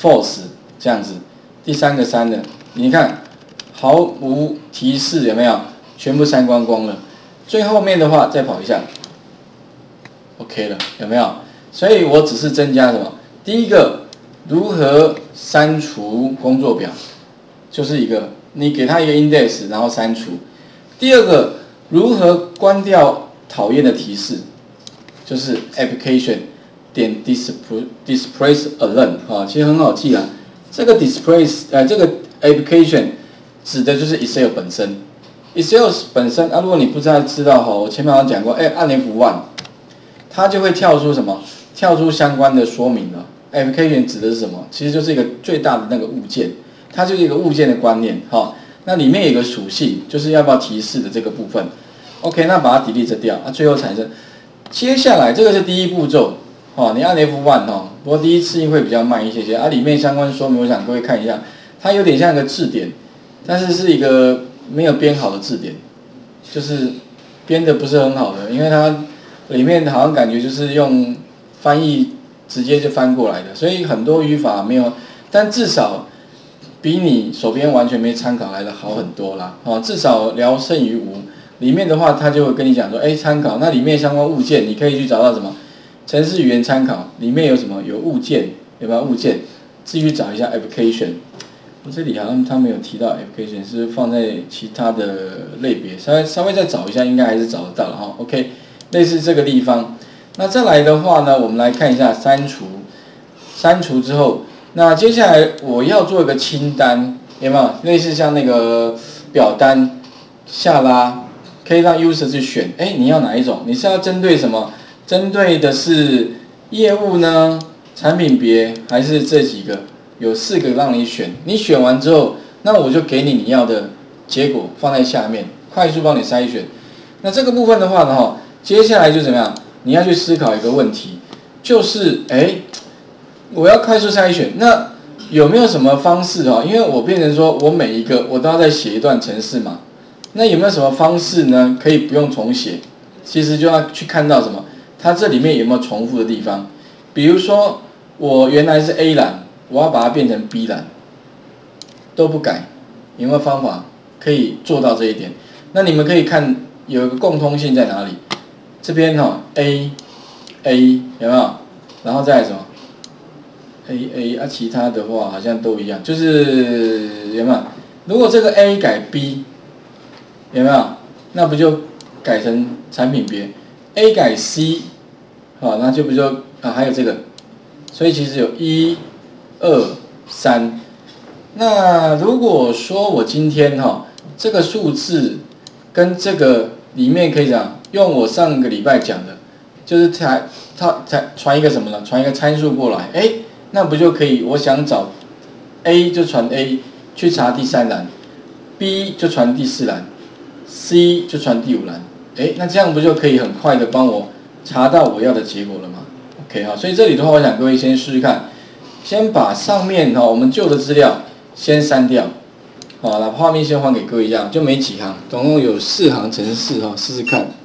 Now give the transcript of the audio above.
false 这样子，第三个删了，你看毫无提示有没有？全部删光光了。最后面的话再跑一下 ，OK 了，有没有？所以我只是增加什么？第一个，如何删除工作表，就是一个你给它一个 index， 然后删除。第二个，如何关掉讨厌的提示，就是 application 点 display alert 啊，其实很好记啦。这个 display 这个 application 指的就是 Excel 本身。Excel 本身啊，如果你不知道哈，我前面好像讲过，按 F1， 它就会跳出什么？跳出相关的说明了。application 指的是什么？其实就是一个最大的那个物件，它就是一个物件的观念哈。那里面有一个属性，就是要不要提示的这个部分。OK， 那把它 delete 掉，最后产生。接下来这个是第一步骤，你按 F1 不过第一次会比较慢一些些里面相关说明，我想各位看一下，它有点像一个字典，但是是一个没有编好的字典，就是编的不是很好的，因为它里面好像感觉就是用翻译直接就翻过来的，所以很多语法没有，但至少比你手边完全没参考来的好很多啦，至少聊胜于无。里面的话，他就会跟你讲说，参考那里面相关物件，你可以去找到什么程式语言参考，里面有什么有物件，有没有物件？自己去找一下 application。我这里好像他没有提到 application， 是放在其他的类别，稍微再找一下，应该还是找得到了哈。OK， 类似这个地方。那再来的话呢，我们来看一下删除。删除之后，那接下来我要做一个清单，有没有？类似像那个表单下拉。可以让 user 去选，你要哪一种？你是要针对什么？针对的是业务呢？产品别还是这几个？有4个让你选。你选完之后，那我就给你要的结果放在下面，快速帮你筛选。那这个部分的话呢，接下来就怎么样？你要去思考一个问题，就是我要快速筛选，那有没有什么方式因为我变成说我每一个我都要再写一段程式嘛。那有没有什么方式呢？可以不用重写，其实就要去看到什么，它这里面有没有重复的地方？比如说我原来是 A 栏，我要把它变成 B 栏，都不改，有没有方法可以做到这一点？那你们可以看有一个共通性在哪里？这边A 有没有？然后再来什么 A 其他的话好像都一样，就是有没有？如果这个 A 改 B。有没有？那不就改成产品别 ？A 改 C， 那就不就还有这个，所以其实有1、2、3。那如果说我今天这个数字跟这个里面可以讲，用我上个礼拜讲的，就是才传一个什么呢？传一个参数过来，那不就可以？我想找 A 就传 A 去查第3栏 ，B 就传第4栏。C 就传第5栏，那这样不就可以很快的帮我查到我要的结果了吗 ？OK 所以这里的话，我想各位先试试看，先把上面我们旧的资料先删掉，把画面先还给各位一样，就没几行，总共有4行程式试试看。